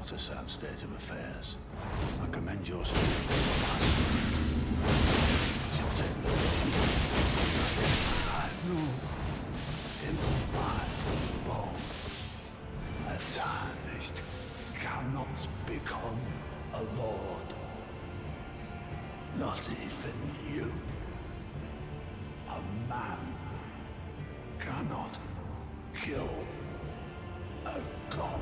What a sad state of affairs. I commend your spirit. Shall take the I know in my bones a tarnished cannot become a lord. Not even you. A man cannot kill a god.